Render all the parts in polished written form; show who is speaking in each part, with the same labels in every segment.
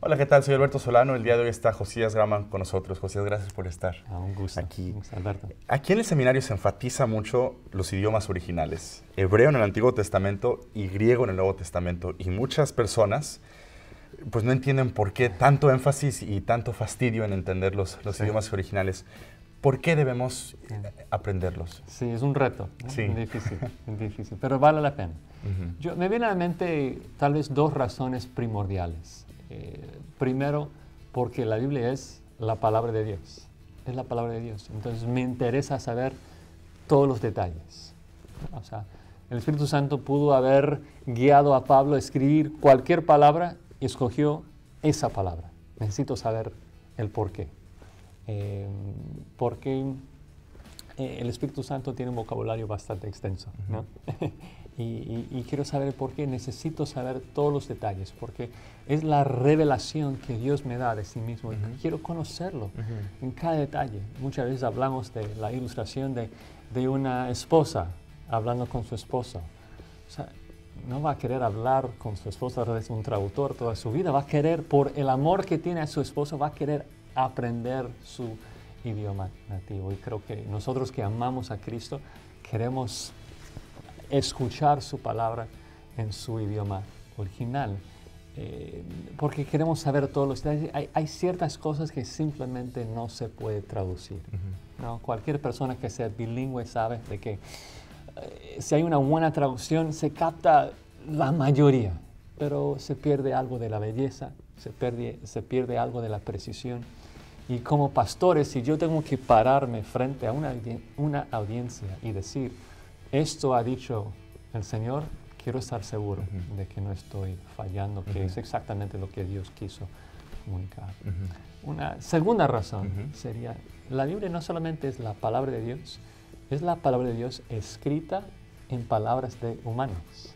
Speaker 1: Hola, ¿qué tal? Soy Alberto Solano. El día de hoy está Josías Graham con nosotros. Josías, gracias por estar
Speaker 2: Un gusto.
Speaker 1: aquí.
Speaker 2: Un gusto, Alberto.
Speaker 1: Aquí en el seminario se enfatiza mucho los idiomas originales. Hebreo en el Antiguo Testamento y griego en el Nuevo Testamento. Y muchas personas pues no entienden por qué tanto énfasis y tanto fastidio en entender los idiomas originales. ¿Por qué debemos aprenderlos?
Speaker 2: Sí, es un reto, ¿no?
Speaker 1: Sí.
Speaker 2: Es difícil, pero vale la pena. Me viene a la mente tal vez dos razones primordiales. Primero, porque la Biblia es la palabra de Dios. Es la palabra de Dios. Entonces me interesa saber todos los detalles. O sea, el Espíritu Santo pudo haber guiado a Pablo a escribir cualquier palabra y escogió esa palabra. Necesito saber el por qué. Porque el Espíritu Santo tiene un vocabulario bastante extenso, ¿no? y quiero saber por qué, necesito saber todos los detalles, porque es la revelación que Dios me da de sí mismo. Quiero conocerlo en cada detalle. Muchas veces hablamos de la ilustración de una esposa hablando con su esposo. O sea, no va a querer hablar con su esposa a través de un traductor toda su vida, va a querer, por el amor que tiene a su esposo, va a querer aprender su idioma nativo. Y creo que nosotros que amamos a Cristo queremos escuchar su palabra en su idioma original, porque queremos saber todos los detalles. Hay ciertas cosas que simplemente no se puede traducir, ¿no? Cualquier persona que sea bilingüe sabe de que si hay una buena traducción se capta la mayoría, pero se pierde algo de la belleza, se pierde algo de la precisión. Y como pastores, si yo tengo que pararme frente a una audiencia y decir, esto ha dicho el Señor, quiero estar seguro de que no estoy fallando, que es exactamente lo que Dios quiso comunicar. Una segunda razón sería, la Biblia no solamente es la palabra de Dios, es la palabra de Dios escrita en palabras de humanos.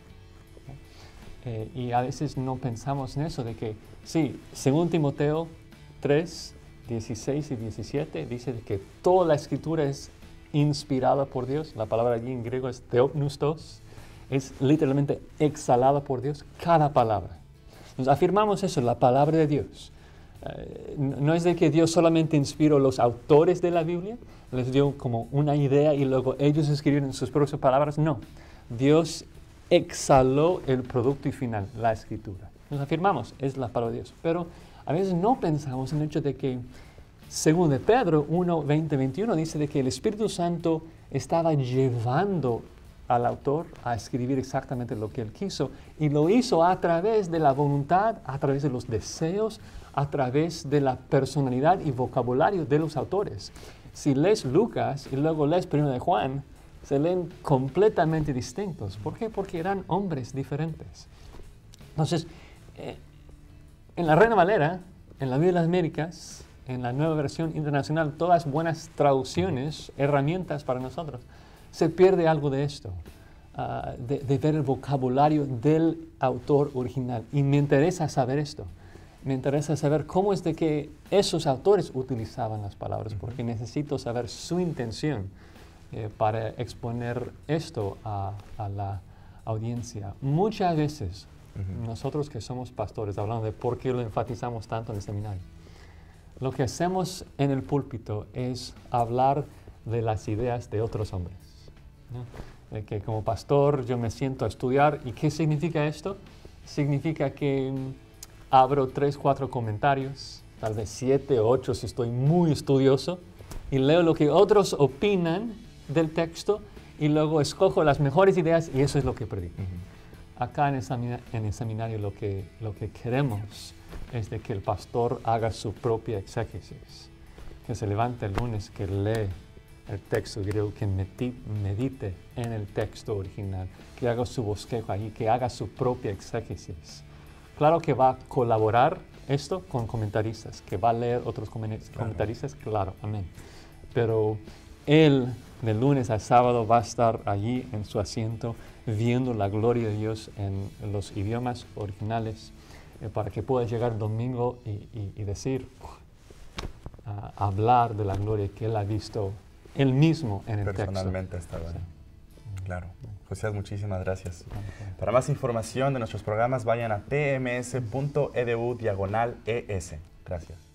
Speaker 2: Y a veces no pensamos en eso, de que, sí, según Timoteo 3, 16 y 17, dice que toda la escritura es inspirada por Dios. La palabra allí en griego es theopneustos, es literalmente exhalada por Dios, cada palabra. Nos afirmamos eso, la palabra de Dios. No es de que Dios solamente inspiró a los autores de la Biblia, les dio como una idea y luego ellos escribieron sus propias palabras. No, Dios exhaló el producto final, la escritura. Nos afirmamos, es la palabra de Dios. Pero a veces no pensamos en el hecho de que, según de Pedro 1, 20, 21, dice de que el Espíritu Santo estaba llevando al autor a escribir exactamente lo que él quiso, y lo hizo a través de la voluntad, a través de los deseos, a través de la personalidad y vocabulario de los autores. Si lees Lucas y luego lees 1 de Juan, se leen completamente distintos. ¿Por qué? Porque eran hombres diferentes. Entonces, en la Reina Valera, en la Biblia de las Américas, en la Nueva Versión Internacional, todas buenas traducciones, herramientas para nosotros, se pierde algo de esto, de ver el vocabulario del autor original. Y me interesa saber esto. Me interesa saber cómo es de que esos autores utilizaban las palabras, porque necesito saber su intención para exponer esto a la audiencia. Muchas veces, nosotros que somos pastores, hablando de por qué lo enfatizamos tanto en el seminario, lo que hacemos en el púlpito es hablar de las ideas de otros hombres, ¿no? De que como pastor yo me siento a estudiar. ¿Y qué significa esto? Significa que abro 3, 4 comentarios, tal vez 7 o 8 si estoy muy estudioso, y leo lo que otros opinan del texto y luego escojo las mejores ideas y eso es lo que predico. Acá en el seminario lo que queremos es de que el pastor haga su propia exégesis, que se levante el lunes, que lee el texto griego, que medite en el texto original, que haga su bosquejo allí, que haga su propia exégesis. Claro que va a colaborar esto con comentaristas, que va a leer otros comentaristas, claro, amén. Pero él, de lunes a sábado, va a estar allí en su asiento, viendo la gloria de Dios en los idiomas originales, para que pueda llegar domingo y decir, hablar de la gloria que él ha visto él mismo en el texto.
Speaker 1: Personalmente estaba, sí. Claro. Josías, muchísimas gracias. Para más información de nuestros programas, vayan a tms.edu/es. Gracias.